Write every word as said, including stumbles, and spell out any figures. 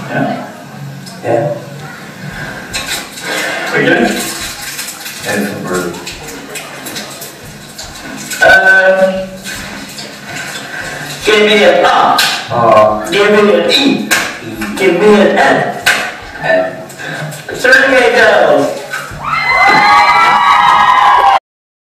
Yeah? Yeah. We good? And for bird. Um, give me an R. Uh, Give me an E. Give me an N. and Survey goes.